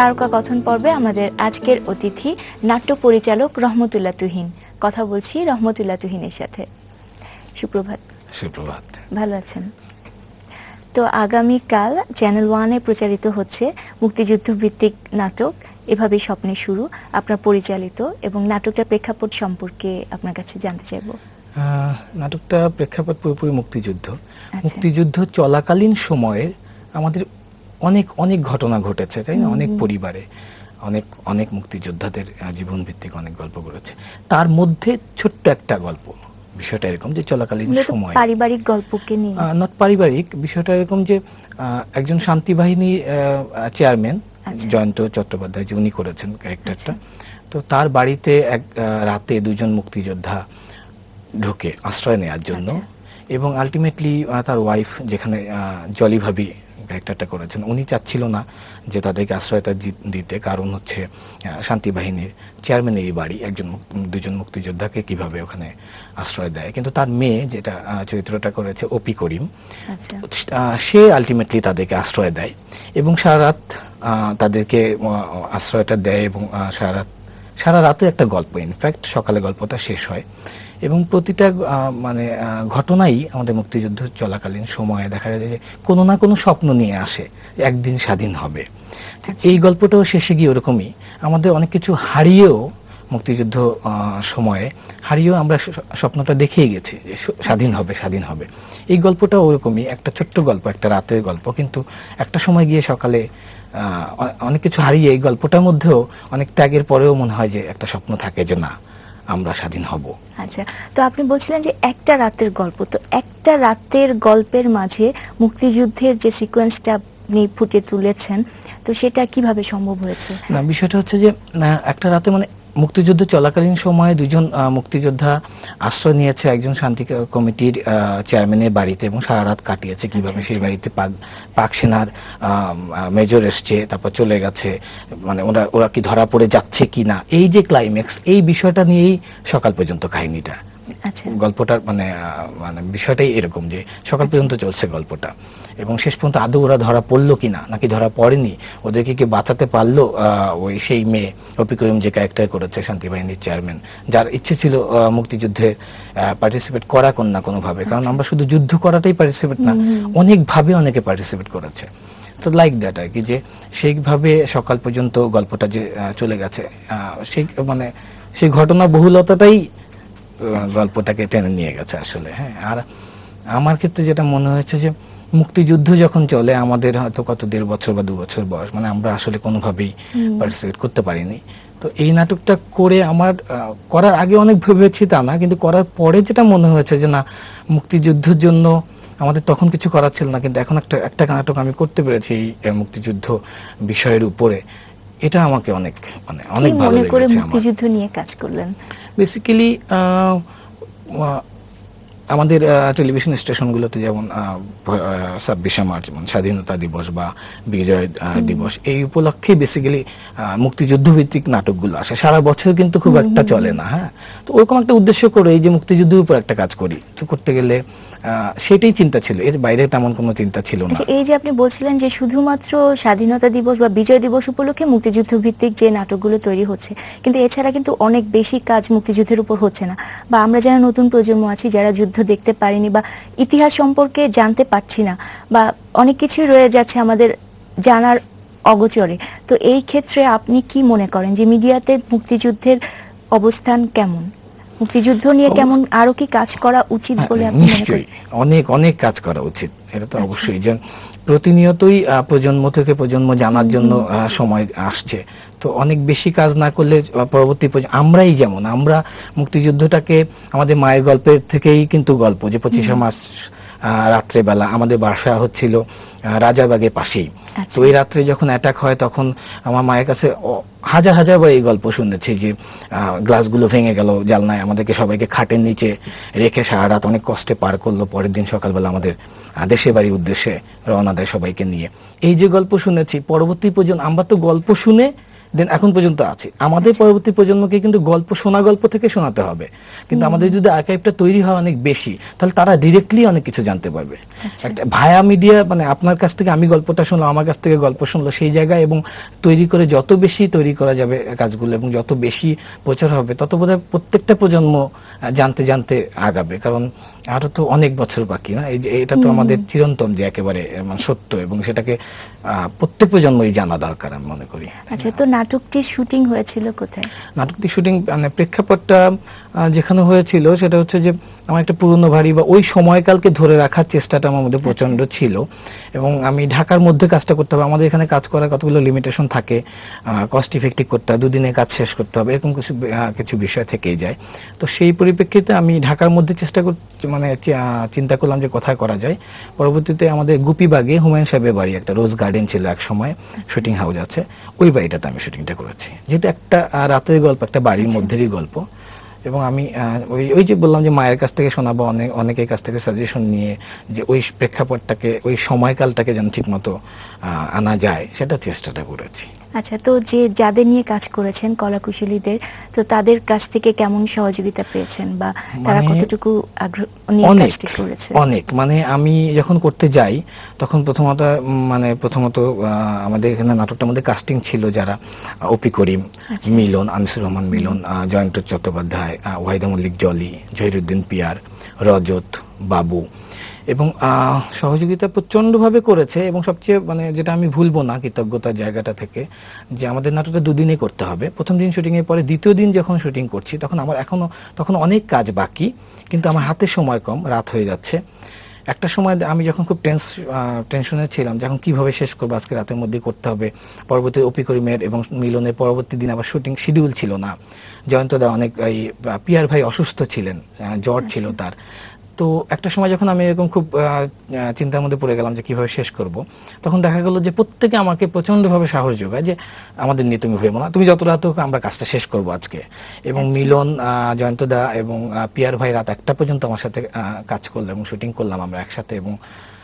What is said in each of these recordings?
তারকা কথন পর্বে আমাদের আজকের অতিথি নাট্য পরিচালক রহমতুল্লাহ তুহিন। কথা বলছি রহমতুল্লাহ তুহিনের সাথে। সুপ্রভাত। সুপ্রভাত। ভালো আছেন? তো আগামীকাল চ্যানেল ওয়ানে প্রচারিত হচ্ছে মুক্তিযুদ্ধ ভিত্তিক নাটক এভাবেই স্বপ্নের শুরু, আপনার পরিচালিত, এবং নাটকটার প্রেক্ষাপট সম্পর্কে আপনার কাছে জানতে চাইব। নাটকটা প্রেক্ষাপট পুরোপুরি মুক্তিযুদ্ধ। মুক্তিযুদ্ধ চলাকালীন সময়ে আমাদের অনেক অনেক ঘটনা ঘটেছে, তাই না? অনেক পরিবারে অনেক অনেক মুক্তিযোদ্ধাদের জীবন ভিত্তিক অনেক গল্প ঘটেছে। তার মধ্যে ছোট্ট একটা গল্প, বিষয়টা এরকম যে চলাকালীন সময় পারিবারিক গল্পকে নিয়ে, নট পারিবারিক, বিষয়টা এরকম যে একজন শান্তি বাহিনী চেয়ারম্যান জয়ন্ত চট্টোপাধ্যায় যে উনি করেছেন ক্যারেক্টারটা, তো তার বাড়িতে এক রাতে দুজন মুক্তিযোদ্ধা ঢুকে আশ্রয় নেওয়ার জন্য, এবং আলটিমেটলি তার ওয়াইফ, যেখানে জলি ভাবি ক্যারেক্টারটা করেছেন, উনি চাচ্ছিল না যে তাদেরকে আশ্রয়টা দিতে, কারণ হচ্ছে শান্তি বাহিনীর চেয়ারম্যানেরই বাড়ি, দুজন মুক্তিযোদ্ধাকে কিভাবে ওখানে আশ্রয় দেয়। কিন্তু তার মেয়ে, যেটা চরিত্রটা করেছে অপি করিম, সে আলটিমেটলি তাদেরকে আশ্রয় দেয় এবং সারা রাত তাদেরকে আশ্রয়টা দেয়, এবং সারা রাতে একটা গল্প, ইনফ্যাক্ট সকালে গল্পটা শেষ হয়। এবং প্রতিটা মানে ঘটনাই আমাদের মুক্তিযুদ্ধ চলাকালীন সময়ে দেখা যায় যে কোনো না কোনো স্বপ্ন নিয়ে আসে, একদিন স্বাধীন হবে। এই গল্পটাও শেষে গিয়ে ওরকমই, আমাদের অনেক কিছু হারিয়েও মুক্তিযুদ্ধ সময়ে হারিয়েও আমরা স্বপ্নটা দেখেই গেছি যে স্বাধীন হবে। এই গল্পটা ওরকমই একটা ছোট্ট গল্প, একটা রাতের গল্প, কিন্তু একটা সময় গিয়ে সকালে অনেক কিছু হারিয়ে এই গল্পটার মধ্যেও অনেক ত্যাগের পরেও মনে হয় যে একটা স্বপ্ন থাকে যে না, আমরা স্বাধীন হব। আচ্ছা, তো আপনি বলছিলেন যে একটা রাতের গল্প, তো একটা রাতের গল্পের মাঝে মুক্তিযুদ্ধের যে সিকোয়েন্সটা আপনি ফুটিয়ে তুলেছেন, তো সেটা কিভাবে সম্ভব হয়েছে? না, বিষয়টা হচ্ছে যে একটা রাতে মানে মুক্তিযুদ্ধ চলাকালীন সময়ে দুজন মুক্তিযোদ্ধা আশ্রয় নিয়েছে একজন শান্তি কমিটির চেয়ারম্যানের বাড়িতে, এবং সারা রাত কাটিয়েছে কিভাবে সেই বাড়িতে পাক সেনার মেজর এসছে, তারপর চলে গেছে, মানে ওরা কি ধরা পড়ে যাচ্ছে কি না, এই যে ক্লাইম্যাক্স, এই বিষয়টা নিয়েই সকাল পর্যন্ত কাহিনীটা। গল্পটার মানে বিষয়টাই এরকম যে সকাল পর্যন্ত চলছে গল্পটা, এবং শেষ পর্যন্ত আদৌ ওরা ধরা পড়লো কিনা, নাকি ধরা পড়েনি, ওদেরকে কি বাঁচাতে পারলো ওই সেই মেয়ে অপি করিম যে ক্যারেক্টার করেছে শান্তি বাহিনীর চেয়ারম্যান, যার ইচ্ছে ছিল মুক্তিযুদ্ধে পার্টিসিপেট করা না কোনোভাবে, কারণ আমরা শুধু যুদ্ধ করাটাই পার্টিসিপেট না, অনেকভাবে অনেকে পার্টিসিপেট করেছে। তো লাইক দ্যাট আর কি, যে সেইভাবে সকাল পর্যন্ত গল্পটা যে চলে গেছে, সেই মানে সেই ঘটনা বহুলতাটাই গল্পটাকে টেনে নিয়ে গেছে আসলে। হ্যাঁ, আর আমার ক্ষেত্রে যেটা মনে হয়েছে যে মুক্তিযুদ্ধ যখন চলে, আমাদের হয়তো কত 1.5 বছর বা 2 বছর বয়স, মানে আমরা আসলে কোনোভাবেই পার্টিসিপেট করতে পারিনি। তো এই নাটকটা করে আমার করার আগে অনেক ভেবেছি তা না, কিন্তু করার পরে যেটা মনে হয়েছে যে না, মুক্তিযুদ্ধের জন্য আমাদের তখন কিছু করার ছিল না, কিন্তু এখন একটা নাটক আমি করতে পেরেছি এই মুক্তিযুদ্ধ বিষয়ের উপরে, এটা আমাকে অনেক মানে অনেক ভালো লেগেছে। মুক্তিযুদ্ধ নিয়ে কাজ করলেন বেসিক্যালি আমাদের টেলিভিশন স্টেশনগুলোতে যেমন 26শে মার্চ যেমন স্বাধীনতা দিবস বা বিজয় দিবস, এই উপলক্ষে বেসিক্যালি মুক্তিযুদ্ধ ভিত্তিক নাটকগুলো আসে। সারা বছর কিন্তু খুব একটা চলে না। হ্যাঁ, তো ওরকম একটা উদ্দেশ্য করে এই যে মুক্তিযুদ্ধের উপর একটা কাজ করি, তো করতে গেলে সেটাই চিন্তা ছিল, এর বাইরে তেমন কোনো চিন্তা ছিল না। এই যে আপনি বলছিলেন যে শুধুমাত্র স্বাধীনতা দিবস বা বিজয় দিবস উপলক্ষে মুক্তিযুদ্ধ ভিত্তিক যে নাটকগুলো তৈরি হচ্ছে, কিন্তু এছাড়া কিন্তু অনেক বেশি কাজ মুক্তিযুদ্ধের উপর হচ্ছে না, বা আমরা যারা নতুন প্রজন্ম আছি, যারা যুদ্ধ দেখতে পারিনি বা ইতিহাস সম্পর্কে জানতে পারছি না, বা অনেক কিছুই রয়ে যাচ্ছে আমাদের জানার অগোচরে। তো এই ক্ষেত্রে আপনি কি মনে করেন যে মিডিয়াতে মুক্তিযুদ্ধের অবস্থান কেমন, মুক্তিযুদ্ধ নিয়ে কেমন, আরো কি কাজ করা উচিত বলে আপনি মনে করেন? নিশ্চয়ই অনেক কাজ করা উচিত, এটা তো অবশ্যই। যে প্রতিনিয়তই প্রজন্ম থেকে প্রজন্ম জানার জন্য সময় আসছে, তো অনেক বেশি কাজ না করলে পরবর্তী আমরাই, যেমন আমরা মুক্তিযুদ্ধটাকে আমাদের মায়ের গল্পের থেকেই কিন্তু গল্প, যে 25শে মার্চ রাত্রেবেলা আমাদের বাসা হচ্ছিল রাজাবাগের পাশেই, তো ওই রাত্রে যখন অ্যাটাক হয় তখন আমার মায়ের কাছে হাজার বার এই গল্প শুনেছি যে গ্লাসগুলো ভেঙে গেল জালনায়, আমাদেরকে সবাইকে খাটের নিচে রেখে সারা রাত অনেক কষ্টে পার করলো, পরের দিন সকালবেলা আমাদের দেশের বাড়ির উদ্দেশ্যে রওনা দেয় সবাইকে নিয়ে। এই যে গল্প শুনেছি, পরবর্তী প্রজন্ম আমরা তো গল্প শুনে দেন এখন পর্যন্ত আছে। আমাদের পরবর্তী প্রজন্মকে কিন্তু গল্প থেকে শোনাতে হবে, কিন্তু আমাদের যদি আর্কাইভটা তৈরি হয় অনেক বেশি, তাহলে তারা ডিরেক্টলি অনেক কিছু জানতে পারবে। একটা ভায়া মিডিয়া মানে আপনার কাছ থেকে আমি গল্পটা শুনলাম, আমার কাছ থেকে গল্প শুনলো, সেই জায়গায় এবং তৈরি করে যত বেশি তৈরি করা যাবে কাজগুলো এবং যত বেশি প্রচার হবে, তত বোধহয় প্রত্যেকটা প্রজন্ম জানতে জানতে আগাবে। কারণ আরো তো অনেক বছর বাকি না, এই যে এটা তো আমাদের চিরন্তন যে একেবারে মানে সত্য, এবং সেটাকে প্রত্যেক প্রজন্মই জানা দরকার আমি মনে করি। আচ্ছা, তো নাটকটির শুটিং হয়েছিল কোথায়? নাটকটির শুটিং মানে প্রেক্ষাপটটা যেখানে হয়েছিল সেটা হচ্ছে যে আমার একটা পুরনো বাড়ি বা ওই সময়কালকে ধরে রাখার চেষ্টাটা আমার মধ্যে প্রচন্ড ছিল, এবং আমি ঢাকার মধ্যে কাজটা করতে হবে। আমাদের এখানে কাজ করার কতগুলো লিমিটেশন থাকে, কস্ট ইফেক্টিভ করতে হবে, দুদিনে কাজ শেষ করতে হবে, এরকম কিছু বিষয় থেকেই যায়। তো সেই পরিপ্রেক্ষিতে আমি ঢাকার মধ্যে মানে চিন্তা করলাম যে কোথায় করা যায়। পরবর্তীতে আমাদের গুপিবাগে হুমায়ুন সাহেবের বাড়ি, একটা রোজ গার্ডেন ছিল এক সময়, শুটিং হাউস আছে, ওই বাড়িটাতে আমি শুটিংটা করেছি, যেহেতু একটা রাতের গল্প, একটা বাড়ির মধ্যেরই গল্প। এবং আমি ওই যে বললাম যে মায়ের কাছ থেকে শোনাবো, অনেকের কাছ থেকে সাজেশন নিয়ে যে ওই প্রেক্ষাপটটাকে, ওই সময়কালটাকে যেন ঠিক মতো আনা যায়, সেটা চেষ্টাটা করেছি। আচ্ছা, তো যাদের নিয়ে কাজ করেছেন কলাকুশলীদের, তো তাদের কাছ থেকে কেমন সহযোগিতা পেয়েছেন বা তারা কতটুকু আগ্রহ নিয়ে কাজটি করেছে? অনেক মানে আমি যখন করতে যাই তখন প্রথমত আমাদের এখানে নাটকটার মধ্যে কাস্টিং ছিল যারা অপি করিম, মিলন, আনিসুর রহমান মিলন, জয়ন্ত চট্টোপাধ্যায়, ওয়াহিদা মল্লিক জলি, জহিরুদ্দিন পিয়ার, রজত, বাবু, এবং সহযোগিতা প্রচণ্ডভাবে করেছে। এবং সবচেয়ে মানে যেটা আমি ভুলবো না কৃতজ্ঞতার জায়গাটা থেকে, যে আমাদের নাটকটা দুদিনে করতে হবে। প্রথম দিন শুটিংয়ের পরে দ্বিতীয় দিন যখন শুটিং করছি তখন আমার তখন অনেক কাজ বাকি, কিন্তু আমার হাতে সময় কম, রাত হয়ে যাচ্ছে। একটা সময় আমি যখন খুব টেনশনে ছিলাম, যখন কিভাবে শেষ করবো, আজকে রাতের মধ্যে করতে হবে। পরবর্তী অপি করিমের এবং মিলনের পরবর্তী দিন আবার শুটিং শিডিউল ছিল না। জয়ন্তদা অনেক পিয়ার ভাই অসুস্থ ছিলেন, জ্বর ছিল তার। তো একটা সময় যখন আমি এরকম খুব চিন্তার মধ্যে পড়ে গেলাম যে কিভাবে শেষ করব, তখন দেখা গেল যে প্রত্যেকে আমাকে প্রচন্ডভাবে সাহস যোগায় যে আমাদের নিয়ে তুমি ভেবো না, তুমি যত রাত হোক আমরা কাজটা শেষ করব আজকে। এবং মিলন, জয়ন্তদা এবং পিয়ার ভাই রাত 1টা পর্যন্ত আমার সাথে কাজ করলো এবং শুটিং করলাম আমরা একসাথে। এবং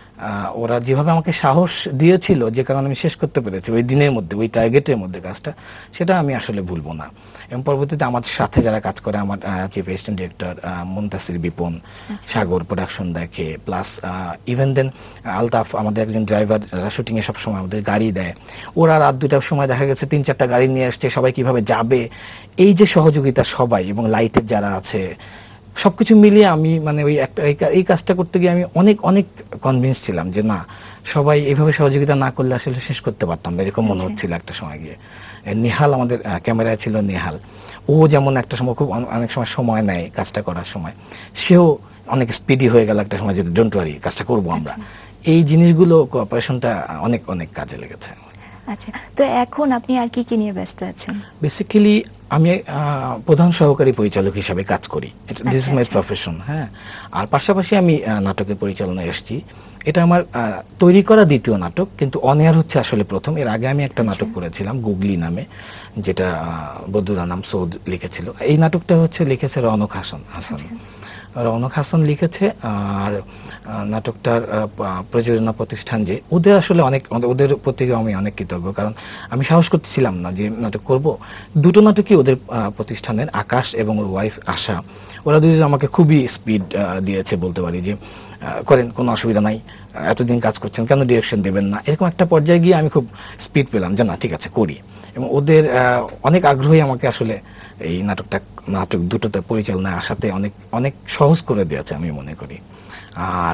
ওরা যেভাবে আমাকে সাহস দিয়েছিল, যে কারণে আমি শেষ করতে পেরেছি ওই দিনের মধ্যে, ওই টার্গেটের মধ্যে কাজটা, সেটা আমি আসলে ভুলবো না। এবং পরবর্তীতে আমার সাথে যারা কাজ করে, আমার chief assistant director Muntasir Bipon, Sagar production দেখে, প্লাস ইভেন দেন আলতাফ, আমাদের একজন ড্রাইভার, যারা শুটিংয়ে সবসময় আমাদের গাড়ি দেয়, ওরা রাত 2টার সময় দেখা গেছে 3-4টা গাড়ি নিয়ে আসছে, সবাই কিভাবে যাবে, এই যে সহযোগিতা সবাই, এবং লাইটের যারা আছে, সবকিছু মিলিয়ে আমি মানে এই কাজটা করতে গিয়ে আমি অনেক কনভিন্স ছিলাম যে না, সবাই এইভাবে সহযোগিতা না করলে আসলে শেষ করতে পারতাম না, এরকম মনে হচ্ছিল একটা সময় গিয়ে। নেহাল আমাদের ক্যামেরায় ছিল, নেহাল, ও যেমন একটা সময় খুব অনেক সময় নেয় কাজটা করার সময়, সেও অনেক স্পিডি হয়ে গেল একটা সময়, যে ডোন্ট ওয়ারি, কাজটা করবো আমরা। এই জিনিসগুলো কোঅপারেশনটা অনেক কাজে লেগেছে। আচ্ছা, তো এখন আপনি আর কি নিয়ে ব্যস্ত আছেন? বেসিক্যালি আমি প্রধান সহকারী পরিচালক হিসাবে কাজ করি, দিস ইজ মাই প্রফেশন। হ্যাঁ, আর পাশাপাশি আমি নাটকের পরিচালনায় এসেছি। এটা আমার তৈরি করা দ্বিতীয় নাটক, কিন্তু অন এয়ার হচ্ছে আসলে প্রথম। এর আগে আমি একটা নাটক করেছিলাম গুগলি নামে, যেটা বদুরা নাম সৌদ লিখেছিল। এই নাটকটা হচ্ছে লিখেছে রওনক হাসান। রওনক হাসান লিখেছে। আর নাটকটার প্রযোজনা প্রতিষ্ঠান যে, ওদের আসলে ওদের প্রতি আমি অনেক কৃতজ্ঞ, কারণ আমি সাহস করতেছিলাম না যে নাটক করব। দুটো নাটকই ওদের প্রতিষ্ঠানের, আকাশ এবং ওর ওয়াইফ আশা, ওরা দুজন আমাকে খুবই স্পিড দিয়েছে বলতে পারি, যে করেন, কোনো অসুবিধা নাই, এতদিন কাজ করছেন, কেন ডিরেকশন দেবেন না। এরকম একটা পর্যায়ে গিয়ে আমি খুব স্পিড পেলাম যে না, ঠিক আছে করি। এবং ওদের অনেক আগ্রহী আমাকে আসলে এই নাটক দুটোতে পরিচালনায় আসাতে অনেক সহজ করে দিয়েছে আমি মনে করি। আর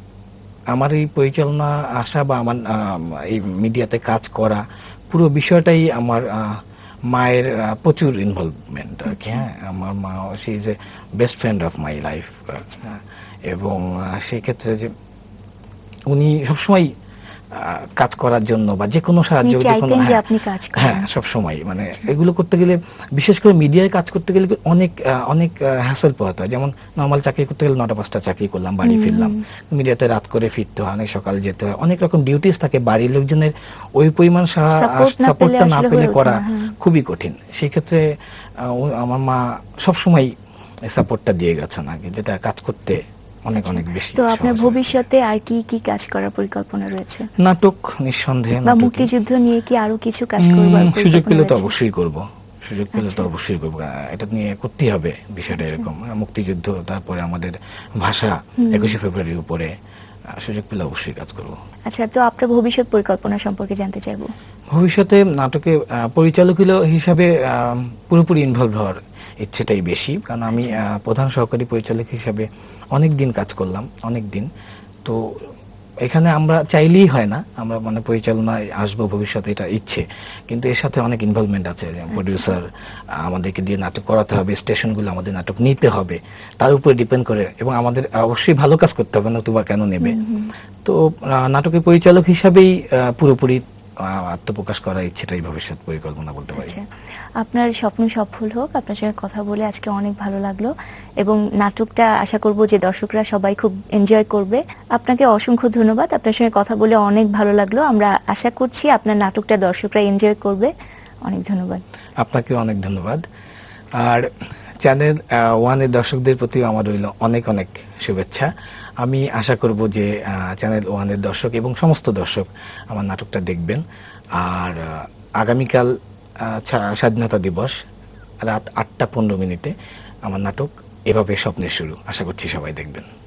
আমার এই পরিচালনা আসা বা আমার এই মিডিয়াতে কাজ করা, পুরো বিষয়টাই আমার মায়ের প্রচুর ইনভলভমেন্ট আর কি। হ্যাঁ, আমার মা, she is a best friend of my life. এবং সেই ক্ষেত্রে যে উনি সবসময় কাজ করার জন্য বা যে কোনো সাহায্য, হ্যাঁ সবসময় মানে এগুলো করতে গেলে, বিশেষ করে মিডিয়ায় কাজ করতে গেলে অনেক হ্যাসেল পোহাতে হয়। যেমন নর্মাল চাকরি করতে গেলে 9টা-5টা চাকরি করলাম, বাড়ি ফিরলাম। মিডিয়াতে রাত করে ফিরতে হয়, অনেক সকাল যেতে হয়, অনেক রকম ডিউটিস থাকে। বাড়ির লোকজনের ওই পরিমাণ সাপোর্টটা না পেলে করা খুবই কঠিন। সেই ক্ষেত্রে আমার মা সবসময় সাপোর্টটা দিয়ে গেছেন আগে, যেটা কাজ করতে অনেক অনেক বেশি তো আপনার সহজ হবে। ভবিষ্যতে আর কি কি কাজ করার পরিকল্পনা রয়েছে, নাটক নিঃসন্দেহে বা নাটকে মুক্তিযুদ্ধ নিয়ে কি আরো কিছু কাজ করবার সুযোগ পরিকল্পনা পেলে তো রয়েছে? অবশ্যই করব, সুযোগ পেলে তো আচ্ছা। অবশ্যই করব। এটা নিয়ে করতেই হবে বিষয়টা আচ্ছা। এরকম। মুক্তিযুদ্ধ, তারপরে আমাদের ভাষা, 21শে ফেব্রুয়ারির উপরে সুযোগ পেলে অবশ্যই কাজ করব। আচ্ছা, তো আপনার ভবিষ্যৎ পরিকল্পনা সম্পর্কে জানতে চাইবো। ভবিষ্যতে নাটকে পরিচালক হিসাবে পুরোপুরি ইনভলভ হওয়ার ইচ্ছেটাই বেশি, কারণ আমি প্রধান সহকারী পরিচালক হিসাবে অনেক দিন কাজ করলাম, অনেক দিন। তো এখানে আমরা চাইলেই হয় না, আমরা মানে পরিচালনায় আসবো ভবিষ্যতে, এটা ইচ্ছে, কিন্তু এর সাথে অনেক ইনভলভমেন্ট আছে। প্রডিউসার আমাদেরকে দিয়ে নাটক করাতে হবে, স্টেশনগুলো আমাদের নাটক নিতে হবে, তার উপরে ডিপেন্ড করে, এবং আমাদের অবশ্যই ভালো কাজ করতে হবে, নতুবা কেন নেবে। তো নাটকের পরিচালক হিসাবেই পুরোপুরি আত্মপ্রকাশ করার ইচ্ছেটাই ভবিষ্যৎ পরিকল্পনা বলতে পারি। আচ্ছা, আপনার স্বপ্ন সফল হোক। আপনার সঙ্গে কথা বলে আজকে অনেক ভালো লাগলো, এবং নাটকটা আশা করব যে দর্শকরা সবাই খুব এনজয় করবে। আপনাকে অসংখ্য ধন্যবাদ, আপনার সঙ্গে কথা বলে অনেক ভালো লাগলো। আমরা আশা করছি আপনার নাটকটা দর্শকরা এনজয় করবে। অনেক ধন্যবাদ। আপনাকে অনেক ধন্যবাদ। আর চ্যানেল ওয়ানের দর্শকদের প্রতি আমার রইল অনেক অনেক শুভেচ্ছা। আমি আশা করব যে চ্যানেল ওয়ানের দর্শক এবং সমস্ত দর্শক আমার নাটকটা দেখবেন। আর আগামীকাল স্বাধীনতা দিবস রাত 8টা 15 মিনিটে আমার নাটক এভাবে স্বপ্নের শুরু, আশা করছি সবাই দেখবেন।